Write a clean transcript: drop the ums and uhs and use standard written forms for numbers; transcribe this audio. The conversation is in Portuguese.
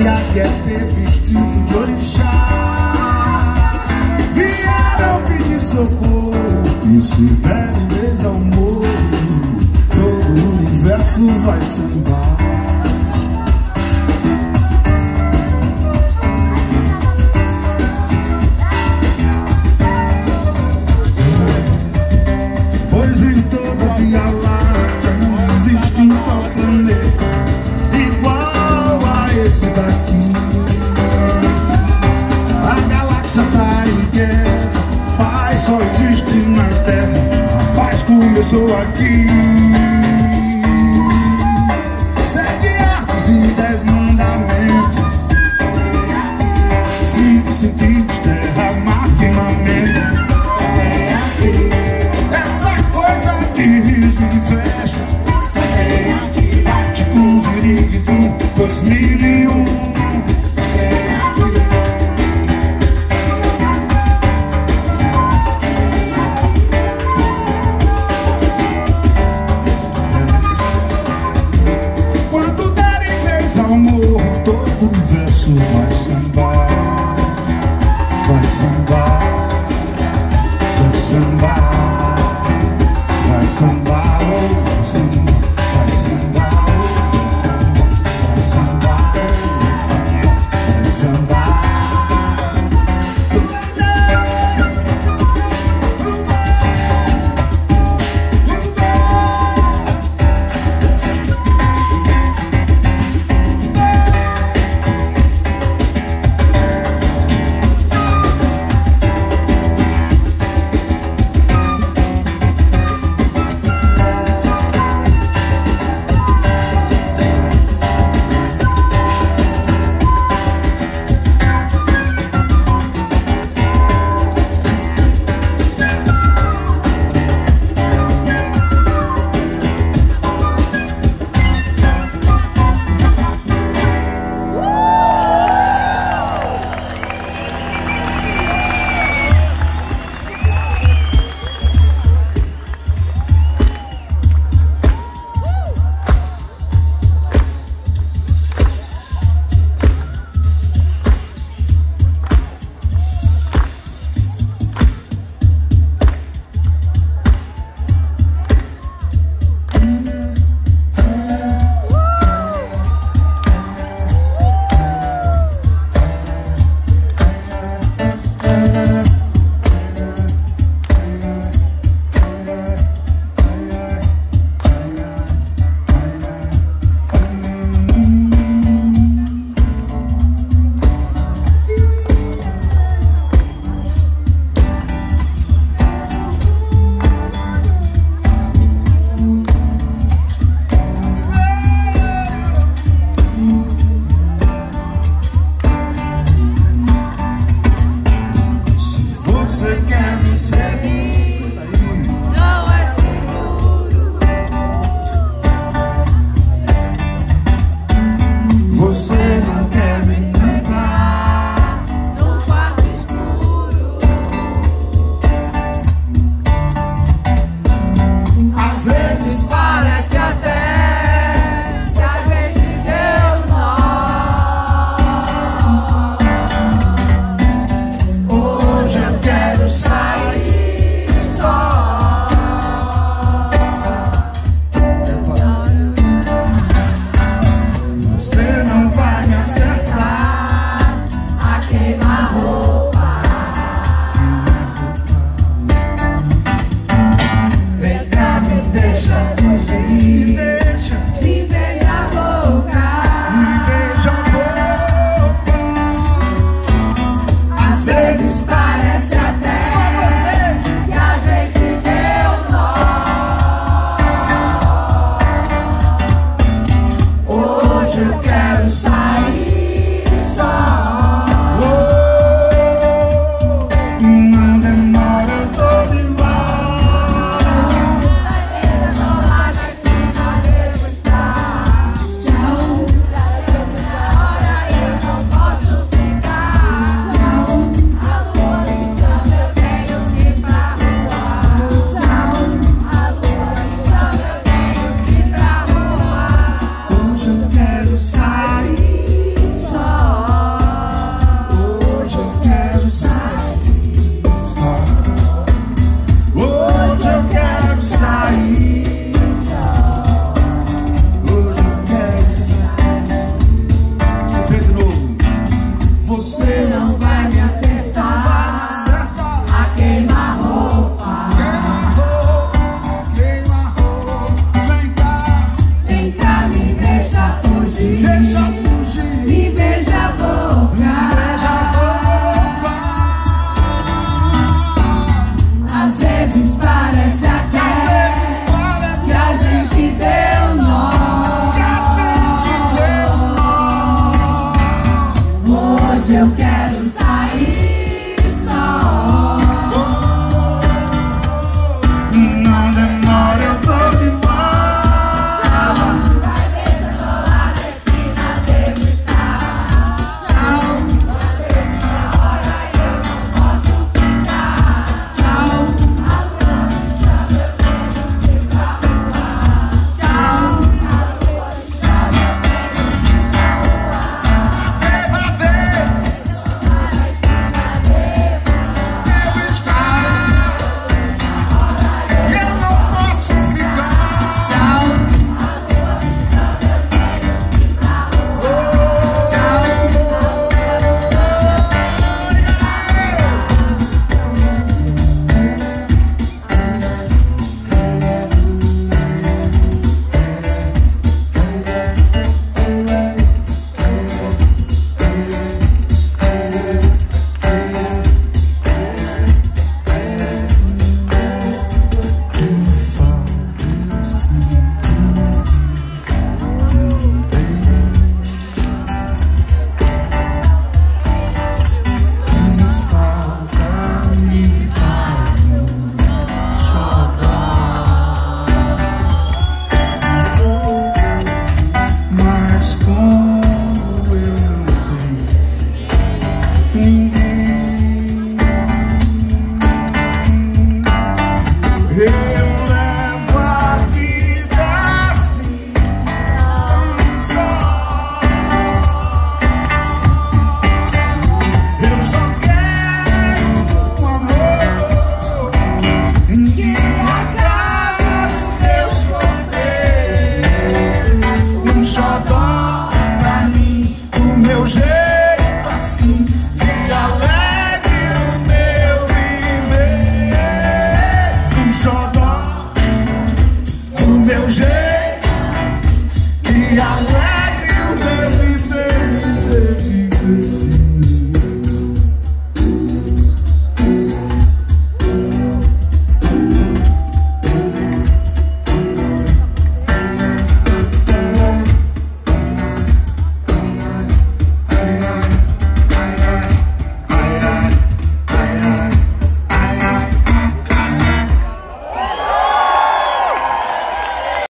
águia quer ter vestido de orixá. Vieram pedir socorro e se der em vez ao morro, todo o universo vai sambar. Pois em toda a Via Láctea não existe um só planeta igual a esse daqui. A galáxia tá em guerra, paz só existe na Terra, a paz começou aqui. 7 artes e 10 mandamentos, 5 sentidos, terra, mar, firmamento. Essa coisa de riso e de festa, bate com ziriguidum 2001. Quando derem vez ao morro, todo o universo vai sambar, vai sambar, vai sambar. Vai sambar, vai sambar, vai sambar, vai sambar, vai sambar. Hoje eu quero sair só. Não demora, eu tô de volta. Vai ver que eu tô lá na esquina, devo estar. Tchau. Vai ver que é hora e eu não posso ficar. Tchau. A lua me chama, eu tenho que ir pra rua. Tchau. A lua me chama, eu tenho que ir pra rua. Vai ver. Devo estar. E eu não posso ficar. Tchau. Mas como eu não tenho ninguém, eu levo a vida assim, só. Eu só quero um amor que acabe meu sofrer. Um xodó pra mim, do meu jeito assim, que alegre o meu viver. Um xodó do meu jeito, que alegre o meu viver, viver, viver.